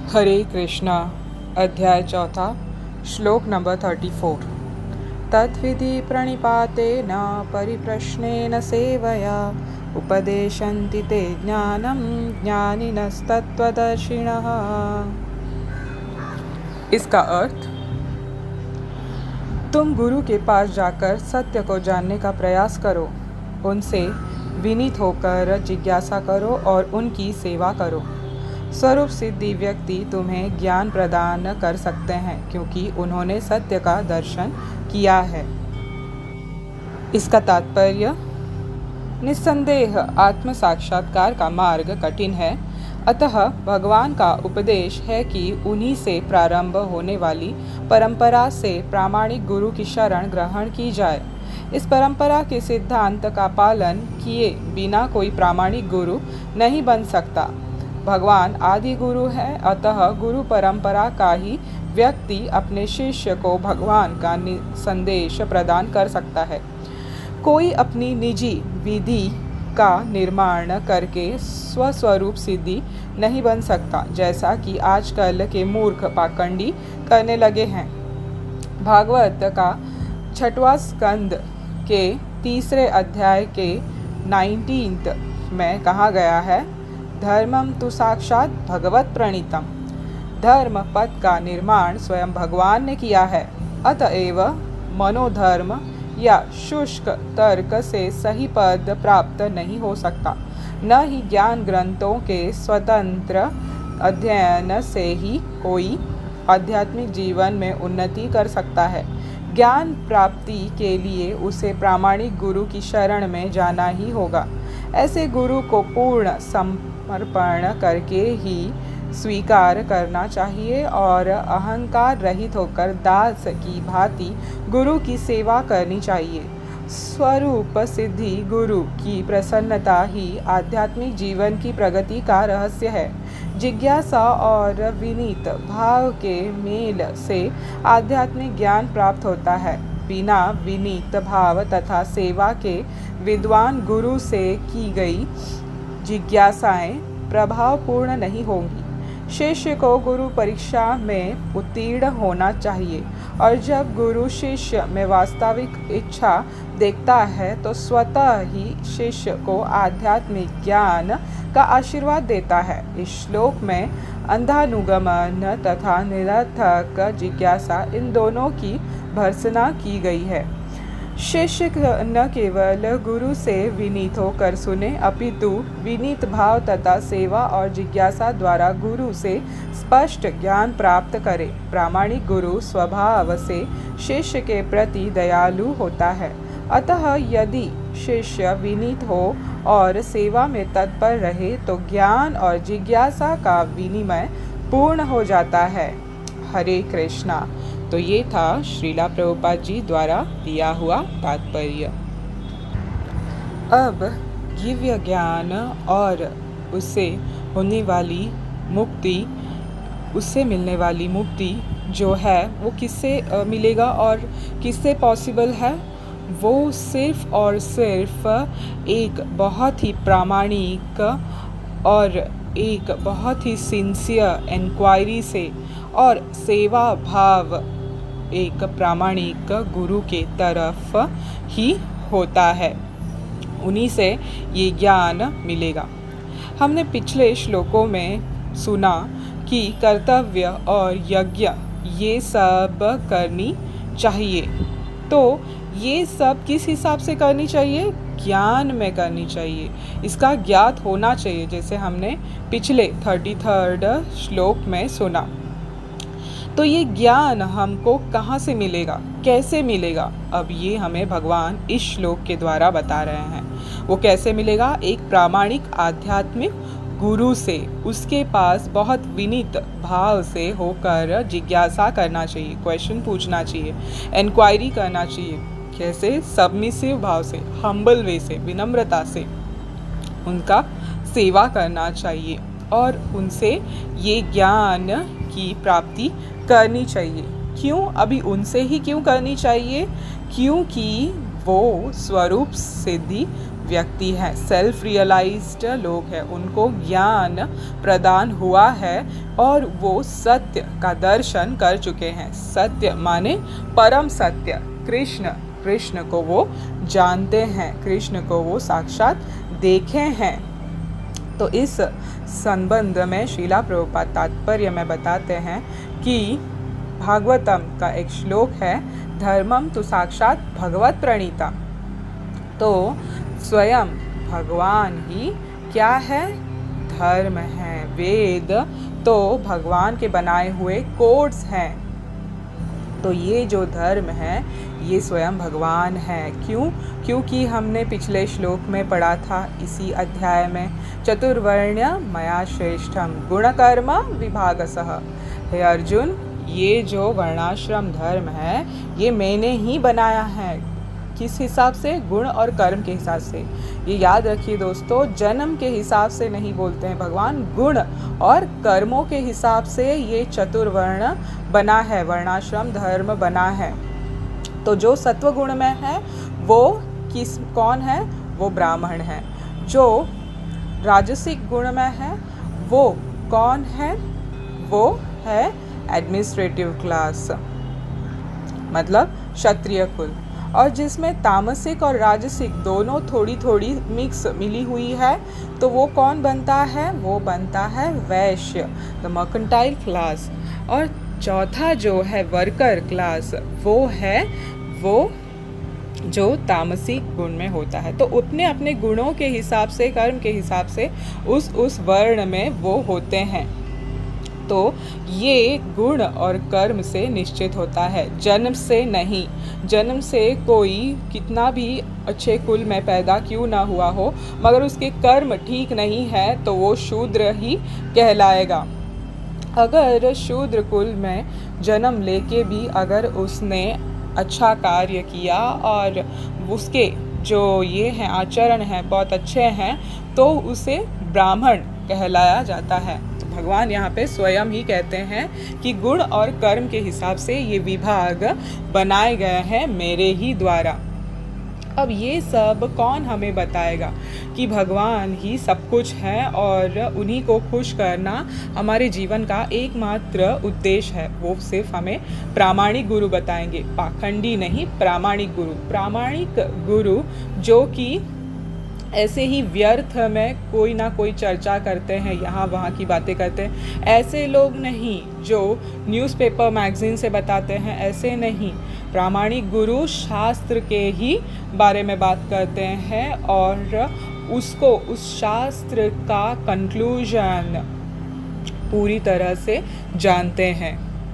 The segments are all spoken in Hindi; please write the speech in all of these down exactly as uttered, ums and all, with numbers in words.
हरे कृष्णा। अध्याय चौथा, श्लोक नंबर थर्टी फोर। तद्विधि प्रणिपातेन परिप्रश्नेन सेवया उपदेशन्ति ते ज्ञानं ज्ञानिनस्तत्त्वदर्शिनः। इसका अर्थ, तुम गुरु के पास जाकर सत्य को जानने का प्रयास करो, उनसे विनीत होकर जिज्ञासा करो और उनकी सेवा करो। स्वरूप सिद्धि व्यक्ति तुम्हें ज्ञान प्रदान कर सकते हैं, क्योंकि उन्होंने सत्य का दर्शन किया है। इसका तात्पर्य, निस्संदेह आत्म साक्षात्कार का मार्ग कठिन है, अतः भगवान का उपदेश है कि उन्हीं से प्रारंभ होने वाली परंपरा से प्रामाणिक गुरु की शरण ग्रहण की जाए। इस परंपरा के सिद्धांत का पालन किए बिना कोई प्रामाणिक गुरु नहीं बन सकता। भगवान आदि गुरु है, अतः गुरु परंपरा का ही व्यक्ति अपने शिष्य को भगवान का संदेश प्रदान कर सकता है। कोई अपनी निजी विधि का निर्माण करके स्वस्वरूप सिद्धि नहीं बन सकता, जैसा कि आजकल के मूर्ख पाखंडी करने लगे हैं। भागवत का छठवां स्कंद के तीसरे अध्याय के नाइनटीन्थ में कहा गया है, धर्मम तु साक्षात भगवत प्रणीतम। धर्म पद का निर्माण स्वयं भगवान ने किया है, अतएव मनोधर्म या शुष्क तर्क से सही पद प्राप्त नहीं हो सकता। न ही ज्ञान ग्रंथों के स्वतंत्र अध्ययन से ही कोई आध्यात्मिक जीवन में उन्नति कर सकता है। ज्ञान प्राप्ति के लिए उसे प्रामाणिक गुरु की शरण में जाना ही होगा। ऐसे गुरु को पूर्ण समर्पण करके ही स्वीकार करना चाहिए और अहंकार रहित होकर दास की भांति गुरु की सेवा करनी चाहिए। स्वरूप सिद्धि गुरु की प्रसन्नता ही आध्यात्मिक जीवन की प्रगति का रहस्य है। जिज्ञासा और विनीत भाव के मेल से आध्यात्मिक ज्ञान प्राप्त होता है। बिना विनीत भाव तथा सेवा के विद्वान गुरु से की गई जिज्ञासाएं प्रभावपूर्ण नहीं होंगी। शिष्य को गुरु परीक्षा में उत्तीर्ण होना चाहिए, और जब गुरु शिष्य में वास्तविक इच्छा देखता है तो स्वतः ही शिष्य को आध्यात्मिक ज्ञान का आशीर्वाद देता है। इस श्लोक में अंधानुगमन तथा निरर्थक जिज्ञासा, इन दोनों की भर्त्सना की गई है। शिष्य न केवल गुरु से विनीत होकर सुने, अपितु विनीत भाव तथा सेवा और जिज्ञासा द्वारा गुरु से स्पष्ट ज्ञान प्राप्त करे। प्रामाणिक गुरु स्वभाव से शिष्य के प्रति दयालु होता है, अतः यदि शिष्य विनीत हो और सेवा में तत्पर रहे तो ज्ञान और जिज्ञासा का विनिमय पूर्ण हो जाता है। हरे कृष्णा। तो ये था श्रीला प्रभुपाद जी द्वारा दिया हुआ तात्पर्य। अब दिव्य ज्ञान और उससे होने वाली मुक्ति, उससे मिलने वाली मुक्ति जो है वो किससे मिलेगा और किससे पॉसिबल है? वो सिर्फ और सिर्फ एक बहुत ही प्रामाणिक और एक बहुत ही सिंसियर इंक्वायरी से और सेवा भाव एक प्रामाणिक गुरु के तरफ ही होता है। उन्हीं से ये ज्ञान मिलेगा। हमने पिछले श्लोकों में सुना कि कर्तव्य और यज्ञ ये सब करनी चाहिए। तो ये सब किस हिसाब से करनी चाहिए? ज्ञान में करनी चाहिए। इसका ज्ञात होना चाहिए, जैसे हमने पिछले थर्टी थर्ड श्लोक में सुना। तो ये ज्ञान हमको कहाँ से मिलेगा, कैसे मिलेगा? अब ये हमें भगवान इस श्लोक के द्वारा बता रहे हैं। वो कैसे मिलेगा? एक प्रामाणिक आध्यात्मिक गुरु से, उसके पास बहुत विनीत भाव से होकर जिज्ञासा करना चाहिए, क्वेश्चन पूछना चाहिए, इंक्वायरी करना चाहिए। कैसे? सबमिसिव भाव से, हम्बल वे से, विनम्रता से उनका सेवा करना चाहिए और उनसे ये ज्ञान की प्राप्ति करनी चाहिए। क्यों? अभी उनसे ही क्यों करनी चाहिए? क्योंकि वो स्वरूप सिद्धि व्यक्ति हैं, सेल्फ रियलाइज्ड लोग हैं, उनको ज्ञान प्रदान हुआ है और वो सत्य का दर्शन कर चुके हैं। सत्य माने परम सत्य, कृष्ण कृष्ण को वो जानते हैं, कृष्ण को वो साक्षात देखे हैं। तो इस संबंध में श्रीला प्रभुपाद तात्पर्य में बताते हैं कि भागवतम का एक श्लोक है, धर्मम तो साक्षात भगवत प्रणीता। तो स्वयं भगवान ही क्या है? धर्म है। वेद तो भगवान के बनाए हुए कोड्स हैं। तो ये जो धर्म है ये स्वयं भगवान है। क्यों? क्योंकि हमने पिछले श्लोक में पढ़ा था इसी अध्याय में, चतुर्वर्ण्य मया श्रेष्ठम गुणकर्म विभागसः। हे अर्जुन, ये जो वर्णाश्रम धर्म है ये मैंने ही बनाया है। किस हिसाब से? गुण और कर्म के हिसाब से। ये याद रखिए दोस्तों, जन्म के हिसाब से नहीं बोलते हैं भगवान, गुण और कर्मों के हिसाब से ये चतुर्वर्ण बना है, वर्णाश्रम धर्म बना है। तो जो सत्व गुण में है वो किस कौन है? वो ब्राह्मण है। जो राजसिक गुण में है वो कौन है? वो है एडमिनिस्ट्रेटिव क्लास, मतलब क्षत्रिय कुल। और जिसमें तामसिक और राजसिक दोनों थोड़ी थोड़ी मिक्स मिली हुई है तो वो कौन बनता है? वो बनता है वैश्य, द मर्केंटाइल क्लास। और चौथा जो है वर्कर क्लास, वो है वो जो तामसिक गुण में होता है। तो अपने अपने गुणों के हिसाब से, कर्म के हिसाब से उस उस वर्ण में वो होते हैं। तो ये गुण और कर्म से निश्चित होता है, जन्म से नहीं। जन्म से कोई कितना भी अच्छे कुल में पैदा क्यों ना हुआ हो, मगर उसके कर्म ठीक नहीं है तो वो शूद्र ही कहलाएगा। अगर शूद्र कुल में जन्म लेके भी अगर उसने अच्छा कार्य किया और उसके जो ये हैं आचरण हैं बहुत अच्छे हैं तो उसे ब्राह्मण कहलाया जाता है। भगवान यहाँ पे स्वयं ही कहते हैं कि गुण और कर्म के हिसाब से ये विभाग बनाए गए हैं मेरे ही द्वारा। अब ये सब कौन हमें बताएगा कि भगवान ही सब कुछ है और उन्हीं को खुश करना हमारे जीवन का एकमात्र उद्देश्य है। वो सिर्फ हमें प्रामाणिक गुरु बताएंगे, पाखंडी नहीं, प्रामाणिक गुरु। प्रामाणिक गुरु जो कि ऐसे ही व्यर्थ में कोई ना कोई चर्चा करते हैं, यहाँ वहाँ की बातें करते हैं, ऐसे लोग नहीं। जो न्यूज़पेपर मैगजीन से बताते हैं, ऐसे नहीं। प्रामाणिक गुरु शास्त्र के ही बारे में बात करते हैं और उसको, उस शास्त्र का कंक्लूजन पूरी तरह से जानते हैं।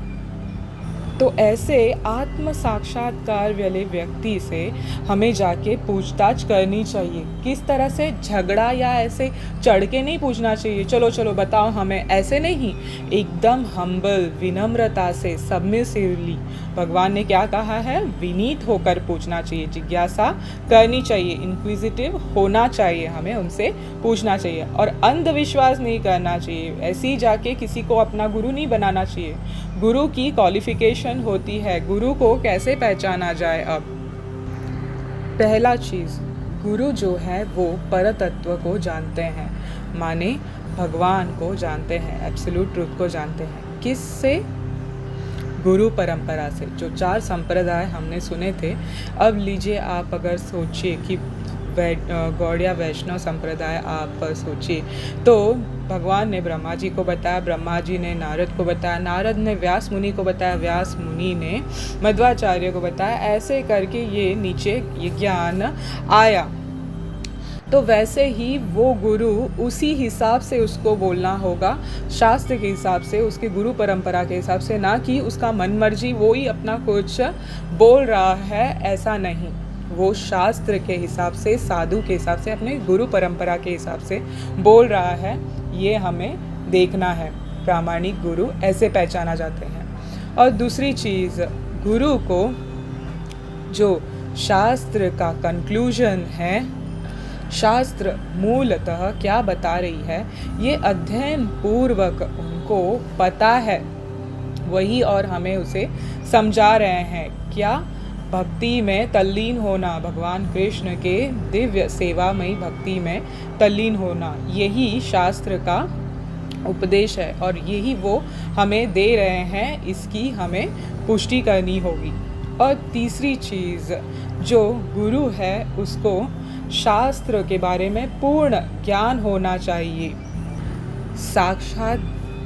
तो ऐसे आत्म साक्षात्कार वाले व्यक्ति से हमें जाके पूछताछ करनी चाहिए। किस तरह से? झगड़ा या ऐसे चढ़ के नहीं पूछना चाहिए, चलो चलो बताओ हमें, ऐसे नहीं। एकदम हम्बल, विनम्रता से, सबमिसिवली। भगवान ने क्या कहा है? विनीत होकर पूछना चाहिए, जिज्ञासा करनी चाहिए, इंक्विजिटिव होना चाहिए, हमें उनसे पूछना चाहिए और अंधविश्वास नहीं करना चाहिए। ऐसे ही जाके किसी को अपना गुरु नहीं बनाना चाहिए। गुरु की क्वालिफिकेशन होती है, गुरु को कैसे पहचाना जाए। अब पहला चीज़, गुरु जो है वो परतत्व को जानते हैं, माने भगवान को जानते हैं, एब्सोल्यूट ट्रुथ को जानते हैं। किससे? गुरु परंपरा से। जो चार संप्रदाय हमने सुने थे, अब लीजिए आप अगर सोचिए कि गौड़िया वैष्णव संप्रदाय आप सोचिए तो भगवान ने ब्रह्मा जी को बताया, ब्रह्मा जी ने नारद को बताया, नारद ने व्यास मुनि को बताया, व्यास मुनि ने मध्वाचार्य को बताया। ऐसे करके ये नीचे ये ज्ञान आया। तो वैसे ही वो गुरु उसी हिसाब से उसको बोलना होगा, शास्त्र के हिसाब से, उसके गुरु परंपरा के हिसाब से, ना कि उसका मन मर्जी वो ही अपना कुछ बोल रहा है, ऐसा नहीं। वो शास्त्र के हिसाब से, साधु के हिसाब से, अपने गुरु परंपरा के हिसाब से बोल रहा है, ये हमें देखना है। प्रामाणिक गुरु ऐसे पहचाना जाते हैं। और दूसरी चीज़, गुरु को जो शास्त्र का कंक्लूजन है, शास्त्र मूलतः क्या बता रही है, ये अध्ययन पूर्वक उनको पता है, वही और हमें उसे समझा रहे हैं। क्या? भक्ति में तल्लीन होना, भगवान कृष्ण के दिव्य सेवामयी भक्ति में तल्लीन होना, यही शास्त्र का उपदेश है और यही वो हमें दे रहे हैं, इसकी हमें पुष्टि करनी होगी। और तीसरी चीज़, जो गुरु है उसको शास्त्र के बारे में पूर्ण ज्ञान होना चाहिए। साक्षात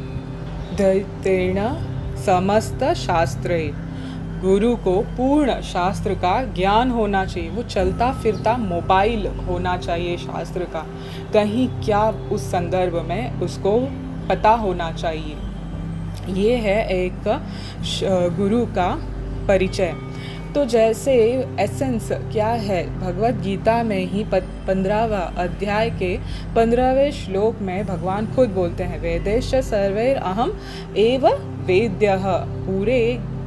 दैतेन समस्त शास्त्रे, गुरु को पूर्ण शास्त्र का ज्ञान होना चाहिए। वो चलता फिरता मोबाइल होना चाहिए शास्त्र का, कहीं क्या उस संदर्भ में उसको पता होना चाहिए। ये है एक गुरु का परिचय। तो जैसे एसेंस क्या है, भगवत गीता में ही पंद्रहवा अध्याय के पंद्रहवें श्लोक में भगवान खुद बोलते हैं, वेदेश सर्वैर अहम एव वेद्यः, पूरे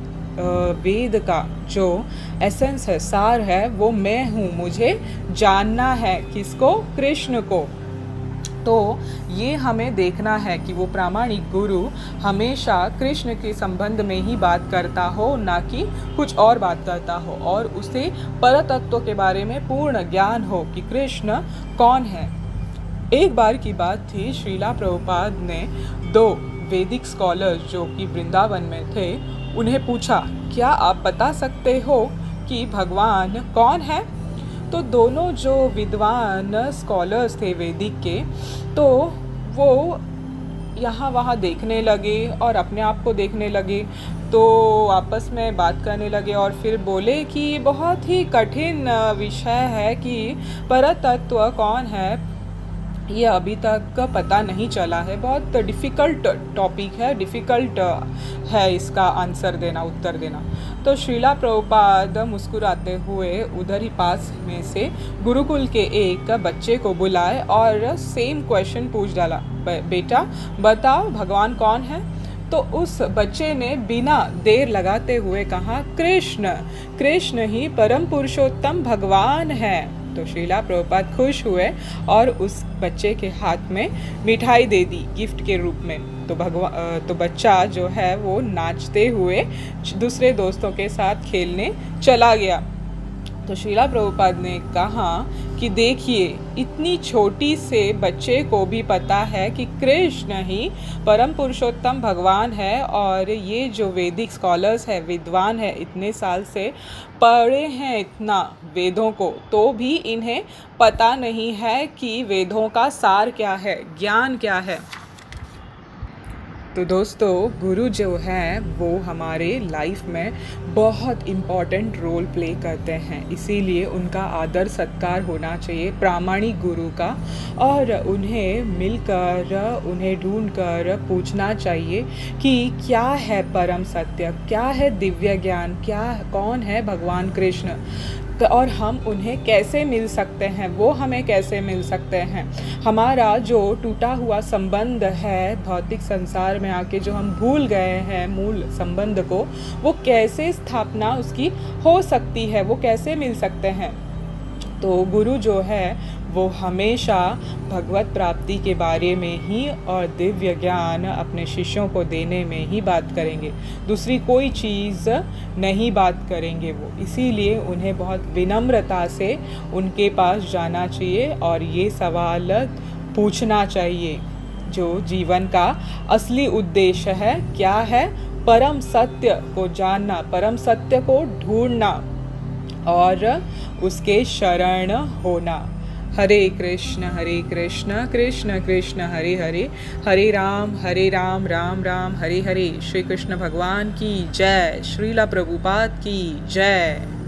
वेद का जो एसेंस है, सार है, वो मैं हूँ, मुझे जानना है। किसको? कृष्ण को। तो ये हमें देखना है कि वो प्रामाणिक गुरु हमेशा कृष्ण के संबंध में ही बात करता हो, ना कि कुछ और बात करता हो, और उसे परतत्व के बारे में पूर्ण ज्ञान हो कि कृष्ण कौन है। एक बार की बात थी, श्रीला प्रभुपाद ने दो वैदिक स्कॉलर्स जो कि वृंदावन में थे, उन्हें पूछा, क्या आप बता सकते हो कि भगवान कौन है? तो दोनों जो विद्वान स्कॉलर्स थे वैदिक के, तो वो यहाँ वहाँ देखने लगे और अपने आप को देखने लगे, तो आपस में बात करने लगे और फिर बोले कि ये बहुत ही कठिन विषय है कि परतत्व कौन है, ये अभी तक पता नहीं चला है, बहुत डिफ़िकल्ट टॉपिक है, डिफ़िकल्ट है इसका आंसर देना, उत्तर देना। तो श्रीला प्रभुपाद मुस्कुराते हुए उधर ही पास में से गुरुकुल के एक बच्चे को बुलाए और सेम क्वेश्चन पूछ डाला, बेटा बताओ भगवान कौन है? तो उस बच्चे ने बिना देर लगाते हुए कहा, कृष्ण, कृष्ण ही परम पुरुषोत्तम भगवान है। तो श्रीला प्रभुपाद खुश हुए और उस बच्चे के हाथ में मिठाई दे दी गिफ्ट के रूप में। तो भगवान तो बच्चा जो है वो नाचते हुए दूसरे दोस्तों के साथ खेलने चला गया। तो श्रीला प्रभुपाद ने कहा कि देखिए, इतनी छोटी से बच्चे को भी पता है कि कृष्ण ही परम पुरुषोत्तम भगवान है, और ये जो वैदिक स्कॉलर्स है, विद्वान है, इतने साल से पढ़े हैं इतना वेदों को, तो भी इन्हें पता नहीं है कि वेदों का सार क्या है, ज्ञान क्या है। तो दोस्तों, गुरु जो हैं वो हमारे लाइफ में बहुत इम्पॉर्टेंट रोल प्ले करते हैं, इसीलिए उनका आदर सत्कार होना चाहिए, प्रामाणिक गुरु का, और उन्हें मिलकर, उन्हें ढूंढकर पूछना चाहिए कि क्या है परम सत्य, क्या है दिव्य ज्ञान, क्या कौन है भगवान कृष्ण, और हम उन्हें कैसे मिल सकते हैं, वो हमें कैसे मिल सकते हैं। हमारा जो टूटा हुआ संबंध है भौतिक संसार में आके, जो हम भूल गए हैं मूल संबंध को, वो कैसे स्थापना उसकी हो सकती है, वो कैसे मिल सकते हैं। तो गुरु जो है वो हमेशा भगवत प्राप्ति के बारे में ही और दिव्य ज्ञान अपने शिष्यों को देने में ही बात करेंगे, दूसरी कोई चीज़ नहीं बात करेंगे वो। इसीलिए उन्हें बहुत विनम्रता से उनके पास जाना चाहिए और ये सवाल पूछना चाहिए, जो जीवन का असली उद्देश्य है, क्या है? परम सत्य को जानना, परम सत्य को ढूंढना और उसके शरण होना। हरे कृष्ण हरे कृष्ण कृष्ण कृष्ण हरे हरे, हरे राम हरे राम राम राम हरे हरे। श्री कृष्ण भगवान की जय, श्रीला प्रभुपाद की जय।